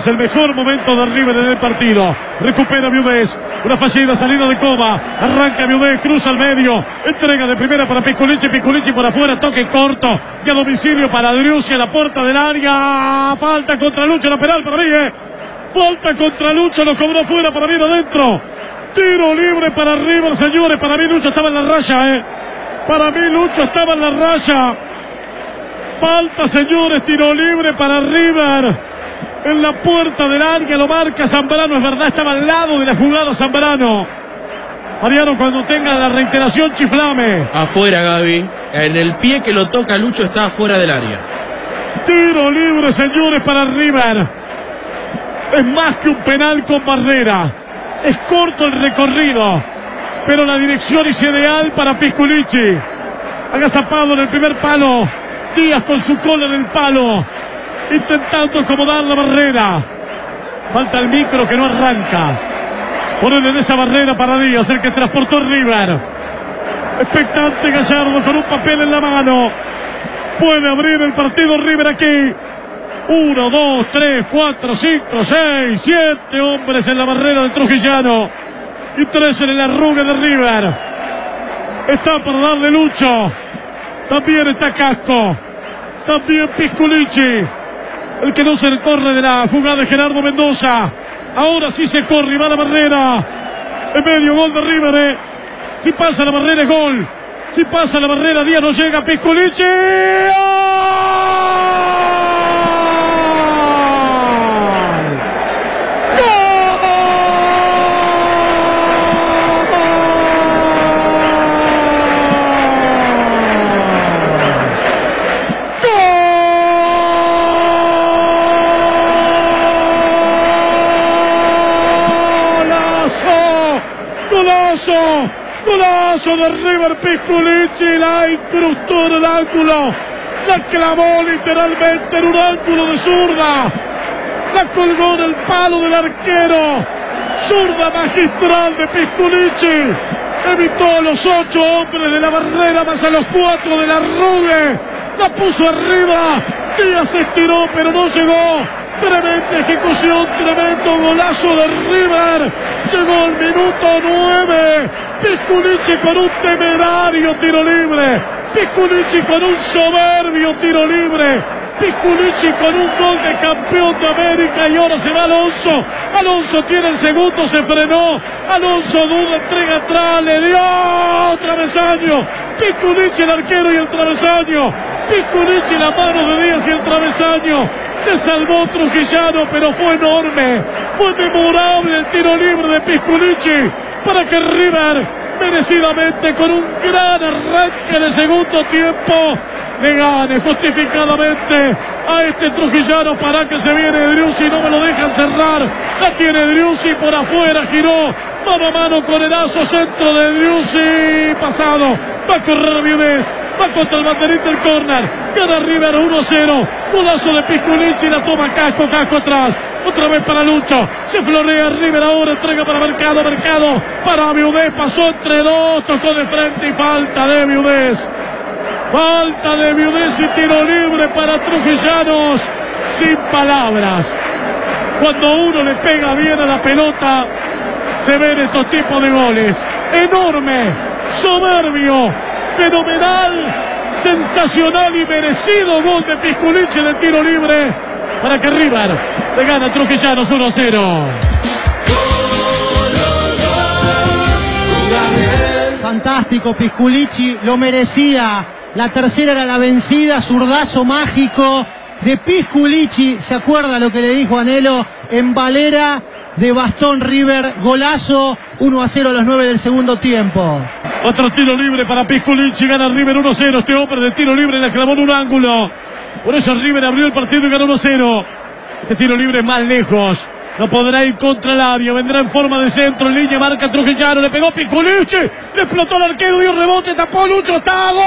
Es el mejor momento de River en el partido. Recupera Viudés. Una fallida salida de Coma. Arranca Viudés, cruza al medio. Entrega de primera para Pisculichi. Pisculichi por afuera, toque corto. Y a domicilio para Driussi a la puerta del área. Falta contra Lucho, la penal para mí, Falta contra Lucho, lo cobró fuera, para mí adentro. Tiro libre para River, señores. Para mí Lucho estaba en la raya, Para mí Lucho estaba en la raya. Falta, señores, tiro libre para River. En la puerta del área lo marca Zambrano, es verdad, estaba al lado de la jugada Zambrano. Mariano, cuando tenga la reiteración, chiflame. Afuera, Gaby. En el pie que lo toca Lucho está afuera del área. Tiro libre, señores, para River. Es más que un penal con barrera. Es corto el recorrido, pero la dirección es ideal para Pisculichi. Agazapado en el primer palo. Díaz con su cola en el palo, intentando acomodar la barrera. Falta el micro que no arranca. Ponerle en esa barrera para Díaz, el que transportó River. Expectante Gallardo con un papel en la mano. Puede abrir el partido River aquí. 1, 2, 3, 4, 5, 6, 7 hombres en la barrera de Trujillano. Y 3 en el arrugue de River. Está para darle Lucho. También está Casco. También Pisculichi. El que no se corre de la jugada de Gerardo Mendoza. Ahora sí se corre y va a la barrera. En medio, gol de River. Si pasa la barrera es gol. Si pasa la barrera, Díaz no llega. Pisculichi. Golazo de River. Pisculichi la incrustó en el ángulo, la clavó literalmente en un ángulo de zurda, la colgó en el palo del arquero. Zurda magistral de Pisculichi, evitó a los 8 hombres de la barrera más a los 4 de la arrugue, la puso arriba. Díaz se estiró pero no llegó. Tremenda ejecución, tremendo golazo de River. Llegó el minuto 9. Pisculichi con un temerario tiro libre. Pisculichi con un soberbio tiro libre. Pisculichi con un gol de campeón de América. Y ahora se va Alonso. Alonso tiene el segundo, se frenó. Alonso duda, entrega atrás, le dio travesaño. Pisculichi el arquero y el travesaño. Pisculichi la mano de Díaz y el travesaño. Se salvó Trujillano, pero fue enorme. Fue memorable el tiro libre de Pisculichi para que River, merecidamente, con un gran arranque de segundo tiempo, le gane justificadamente a este Trujillano. Para que se viene Driussi, no me lo dejan cerrar. La tiene Driussi por afuera, giró mano a mano con el aso, centro de Driussi, pasado. Va a correr Viudés, va contra el banderín del córner. Gana River 1-0. Golazo de Pisculichi, la toma Casco, Casco atrás. Otra vez para Lucho. Se florea River ahora, entrega para Mercado, Mercado para Viudés. Pasó entre dos, tocó de frente y falta de Viudés. Falta de Viudés y tiro libre para Trujillanos. Sin palabras. Cuando uno le pega bien a la pelota, se ven estos tipos de goles. Enorme, soberbio, fenomenal, sensacional y merecido gol de Pisculichi de tiro libre para que River le gane a Trujillanos 1-0. Fantástico Pisculichi, lo merecía. La tercera era la vencida, zurdazo mágico de Pisculichi. ¿Se acuerda lo que le dijo Anhelo? En Valera de bastón River, golazo, 1-0 a los 9 del segundo tiempo. Otro tiro libre para Pisculichi, gana River 1-0. Este hombre de tiro libre la clavó en un ángulo. Por eso River abrió el partido y ganó 1-0. Este tiro libre es más lejos. No podrá ir contra el área, vendrá en forma de centro, en línea, marca Trujillano, le pegó Pisculichi, le explotó el arquero, dio rebote, tapó Lucho, está ¡gol!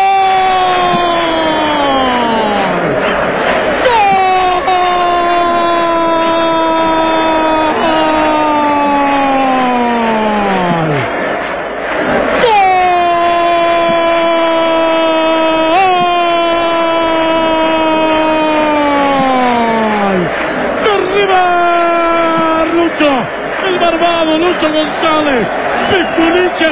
Lucho, el barbado Lucho González. Pisculichi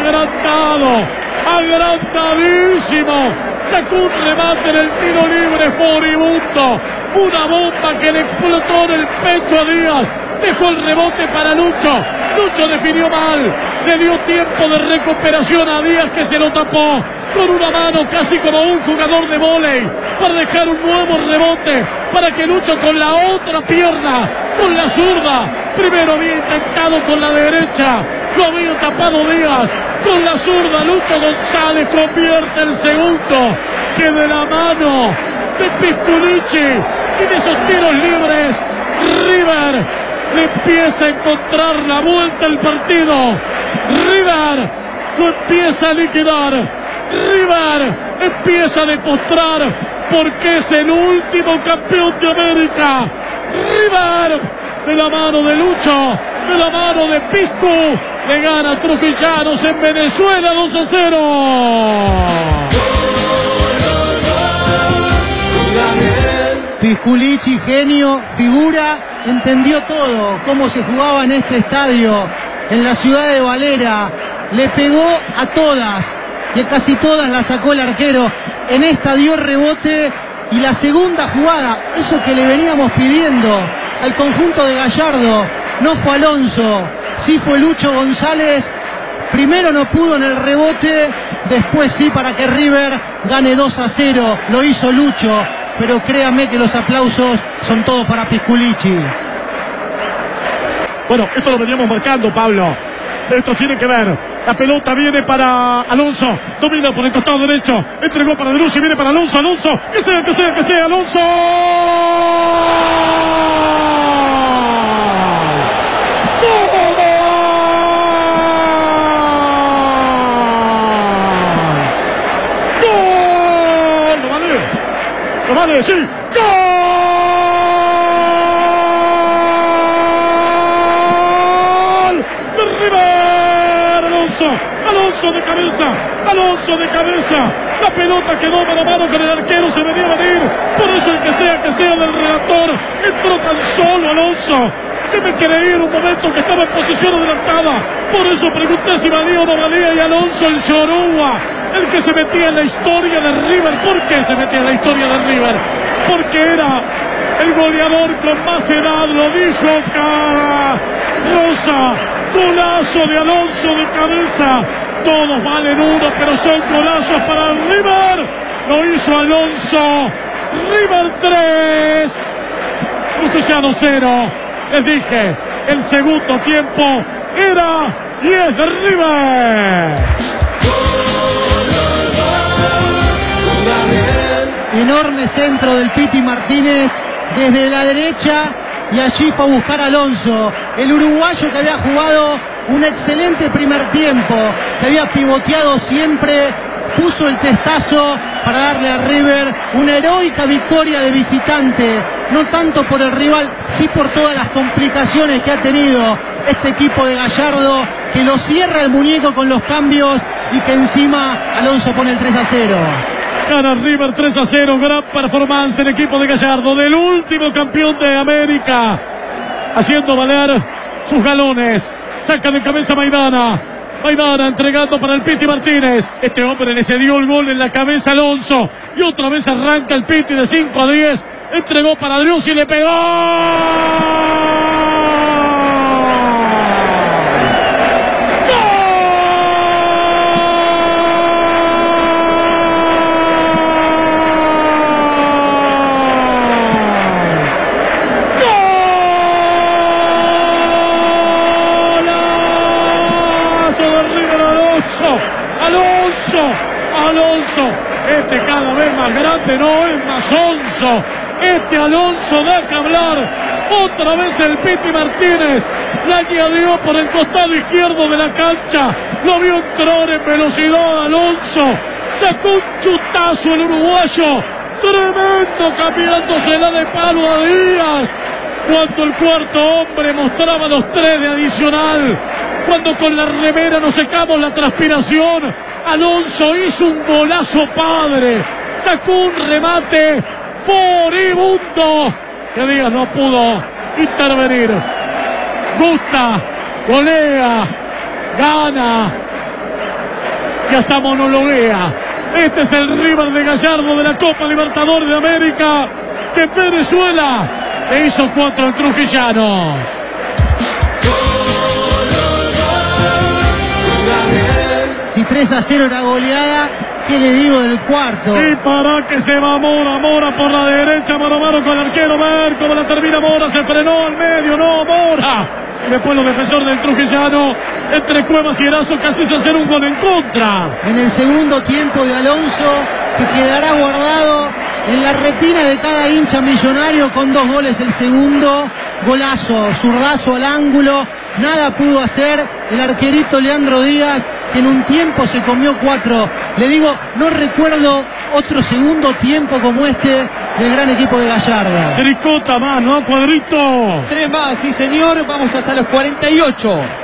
agrandadísimo. Sacó un remate en el tiro libre furibundo. Una bomba que le explotó en el pecho a Díaz. Dejó el rebote para Lucho. Lucho definió mal. Le dio tiempo de recuperación a Díaz, que se lo tapó con una mano, casi como un jugador de vóley, para dejar un nuevo rebote, para que Lucho con la otra pierna, con la zurda, primero había intentado con la derecha, lo había tapado Díaz, con la zurda Lucho González convierte el segundo, que de la mano de Pisculichi y de esos tiros libres, River le empieza a encontrar la vuelta al partido. River lo empieza a liquidar. River empieza a demostrar porque es el último campeón de América. River, de la mano de Lucho, de la mano de Piscu, le gana a Trujillanos en Venezuela 2-0. Pisculichi, genio, figura, entendió todo, cómo se jugaba en este estadio, en la ciudad de Valera. Le pegó a todas y a casi todas la sacó el arquero. En esta dio rebote y la segunda jugada, eso que le veníamos pidiendo al conjunto de Gallardo, no fue Alonso, sí fue Lucho González. Primero no pudo en el rebote, después sí, para que River gane 2-0, lo hizo Lucho. Pero créame que los aplausos son todos para Pisculichi. Bueno, esto lo veníamos marcando, Pablo. Esto tiene que ver. La pelota viene para Alonso. Domina por el costado derecho. Entregó para Delucci. Viene para Alonso. Alonso. Que sea. Alonso. ¡Gol! ¡Lo vale! ¡Sí! ¡Gol! Alonso de cabeza, la pelota quedó mano a mano con el arquero, se venía a venir, por eso el que sea del relator, entró tan solo Alonso, que me creí en un momento que estaba en posición adelantada, por eso pregunté si valía o no valía, y Alonso, el Yoruba, el que se metía en la historia de River. ¿Por qué se metía en la historia de River? Porque era el goleador con más edad, lo dijo Cara Rosa. Golazo de Alonso de cabeza. Todos valen uno, pero son golazos para River. Lo hizo Alonso. River 3, Crucellano 0. Les dije, el segundo tiempo era y es de River. Enorme centro del Piti Martínez desde la derecha. Y allí fue a buscar a Alonso, el uruguayo que había jugado un excelente primer tiempo, que había pivoteado siempre, puso el testazo para darle a River una heroica victoria de visitante, no tanto por el rival, sí por todas las complicaciones que ha tenido este equipo de Gallardo, que lo cierra el muñeco con los cambios y que encima Alonso pone el 3-0. Gana River 3-0, gran performance del equipo de Gallardo, del último campeón de América, haciendo valer sus galones. Saca de cabeza Maidana entregando para el Piti Martínez. Este hombre le cedió el gol en la cabeza a Alonso y otra vez arranca el Piti de 5-10. Entregó para Driussi y le pegó. Alonso, este cada vez más grande, no es más onzo. Este Alonso da que hablar. Otra vez el Piti Martínez la añadió por el costado izquierdo de la cancha. Lo vio entrar en velocidad Alonso. Sacó un chutazo el uruguayo. Tremendo, cambiándosela de palo a Díaz. Cuando el cuarto hombre mostraba los 3 de adicional. Cuando con la remera nos secamos la transpiración, Alonso hizo un golazo padre, sacó un remate furibundo, que Díaz no pudo intervenir. gusta, golea, gana y hasta monologuea. Este es el River de Gallardo de la Copa Libertadores de América, que Venezuela le hizo 4 al Trujillanos. Si 3-0 era goleada, ¿qué le digo del cuarto? Y para que se va Mora, Mora por la derecha, mano a mano con el arquero, ver cómo la termina Mora, se frenó al medio, no, Mora. Y después los defensores del Trujillano, entre Cuevas y Erazo, casi se hacen un gol en contra. En el segundo tiempo de Alonso, que quedará guardado en la retina de cada hincha millonario, con 2 goles el segundo. Golazo, zurdazo al ángulo, nada pudo hacer el arquerito Leandro Díaz, que en un tiempo se comió 4. Le digo, no recuerdo otro segundo tiempo como este del gran equipo de Gallardo. Tricota más, ¿no, Cuadrito? 3 más, sí señor, vamos hasta los 48.